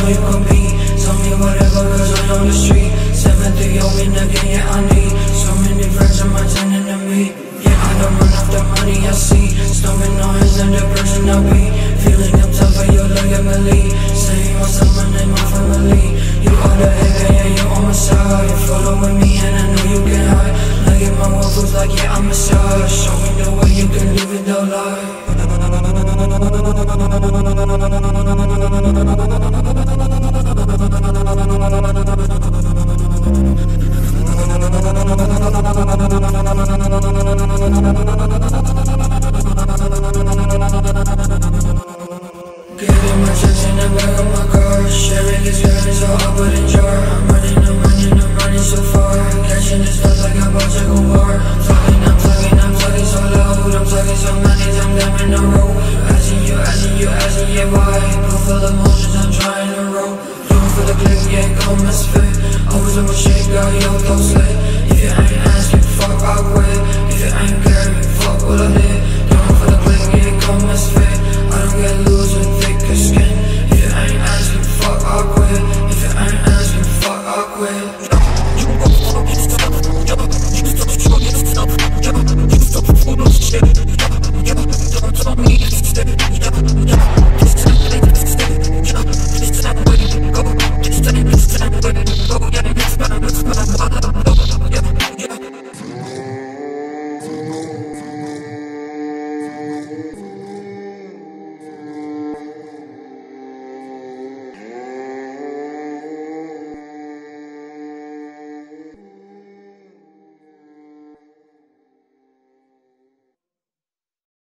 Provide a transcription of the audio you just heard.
know you compete. Tell me whatever, cause I'm on the street. 7-3 in again, yeah, I need so many friends, I'm attending to me. Yeah, I don't run off the money I see. Stomping on his and the person I be. Feeling up tough for you, look at me lead. Say you want someone in my family. You are the heaven, yeah, you on my side. You follow with me and I know you can hide. Look at my waffles like, yeah, I'm a star. Show me the way you can live it, no lie. Getting my checks in the back of my car. Sharing this gun so I put in jar. I'm running so far. Catching this stuff like I'm about to go bar. I'm talking so loud. I'm talking so many times I'm in a row. Asking you, yeah, why? Full full of emotions, I'm trying to roll. Looking for the click, yeah, come and spit. Always on my shit, got your thoughts.